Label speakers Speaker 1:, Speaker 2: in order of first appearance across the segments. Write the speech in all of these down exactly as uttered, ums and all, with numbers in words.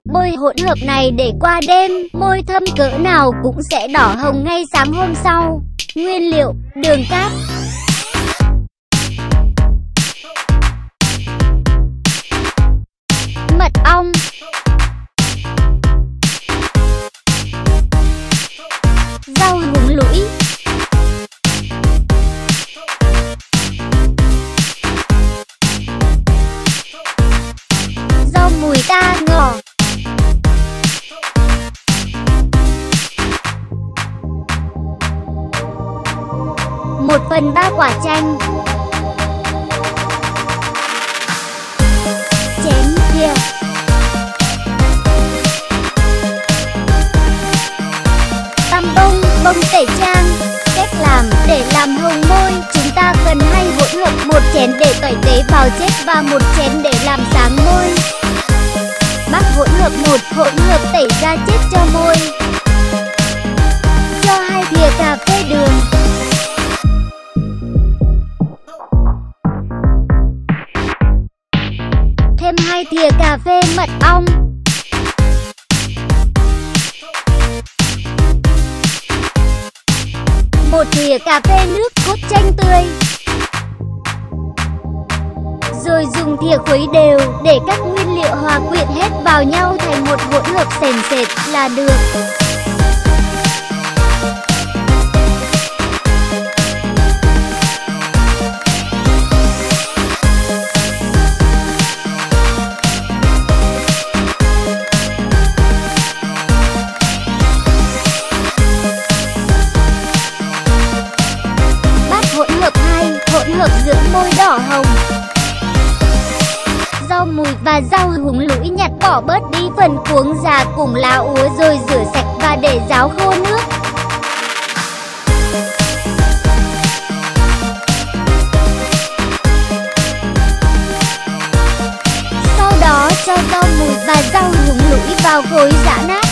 Speaker 1: Bôi hỗn hợp này để qua đêm, môi thâm cỡ nào cũng sẽ đỏ hồng ngay sáng hôm sau. Nguyên liệu: đường cát, mật ong, rau húng lũi, rau mùi ta ngò, một phần ba quả chanh, chén thìa, tăm bông, bông tẩy trang. Cách làm: để làm hồng môi, chúng ta cần hai hỗn hợp, một chén để tẩy tế bào chết và một chén để làm sáng môi. Bắc hỗn hợp: một hỗn hợp tẩy da chết cho môi. Cho hai thìa cà phê đường. Thêm hai thìa cà phê mật ong. Một thìa cà phê nước cốt chanh tươi. Rồi dùng thìa khuấy đều để các nguyên liệu hòa quyện hết vào nhau thành một hỗn hợp sền sệt là được. Hỗn hợp dưỡng môi đỏ hồng. Rau mùi và rau húng lũi nhặt bỏ bớt đi phần cuống già cùng lá úa rồi rửa sạch và để ráo khô nước. Sau đó cho rau mùi và rau húng lũi vào khối giã nát.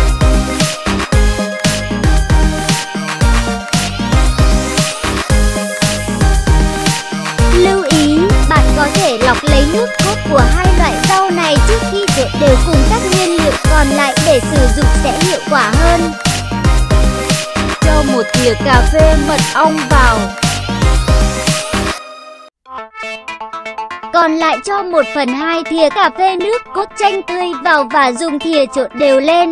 Speaker 1: Có thể lọc lấy nước cốt của hai loại rau này trước khi trộn đều cùng các nguyên liệu còn lại để sử dụng sẽ hiệu quả hơn. Cho một thìa cà phê mật ong vào. Còn lại cho một phần hai thìa cà phê nước cốt chanh tươi vào và dùng thìa trộn đều lên.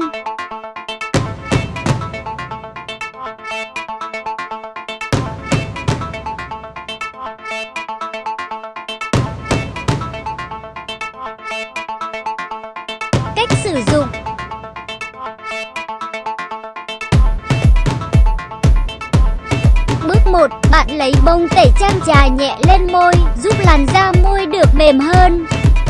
Speaker 1: Cách sử dụng: bước một. Bạn lấy bông tẩy trang chà nhẹ lên môi, giúp làn da môi được mềm hơn.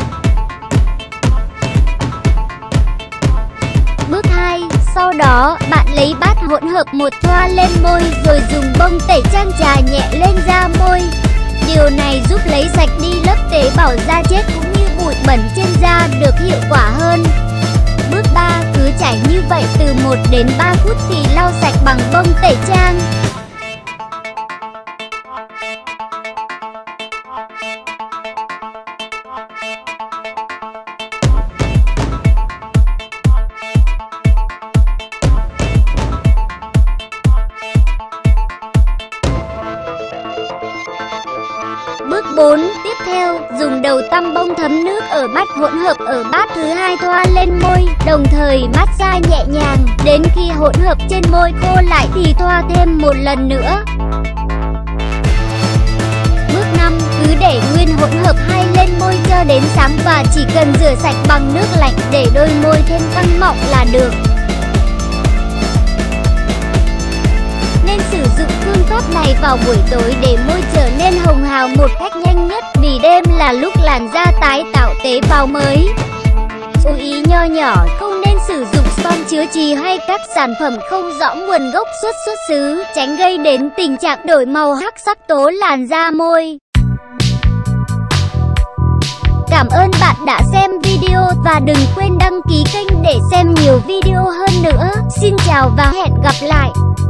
Speaker 1: Bước hai. Sau đó, bạn lấy bát hỗn hợp một thoa lên môi rồi dùng bông tẩy trang chà nhẹ lên da môi. Điều này giúp lấy sạch đi lớp tế bào da chết cũng như bụi bẩn trên da được hiệu quả hơn. Bước ba. Cứ chảy như vậy từ một đến ba phút thì lau sạch bằng bông tẩy trang. Bước bốn. Tiếp theo, dùng đầu tăm bông thấm nước ở bát hỗn hợp ở bát thứ hai thoa lên môi, đồng thời massage nhẹ nhàng. Đến khi hỗn hợp trên môi khô lại thì thoa thêm một lần nữa. Bước năm. Cứ để nguyên hỗn hợp hai lên môi cho đến sáng và chỉ cần rửa sạch bằng nước lạnh để đôi môi thêm căng mọng là được. Nên sử dụng phương pháp này vào buổi tối để môi trở nên hồng hào một cách nhanh nhất, vì đêm là lúc làn da tái tạo tế bào mới. Chú ý nho nhỏ: không nên sử dụng son chứa chì hay các sản phẩm không rõ nguồn gốc xuất xuất xứ, tránh gây đến tình trạng đổi màu hắc sắc tố làn da môi. Cảm ơn bạn đã xem video và đừng quên đăng ký kênh để xem nhiều video hơn nữa. Xin chào và hẹn gặp lại!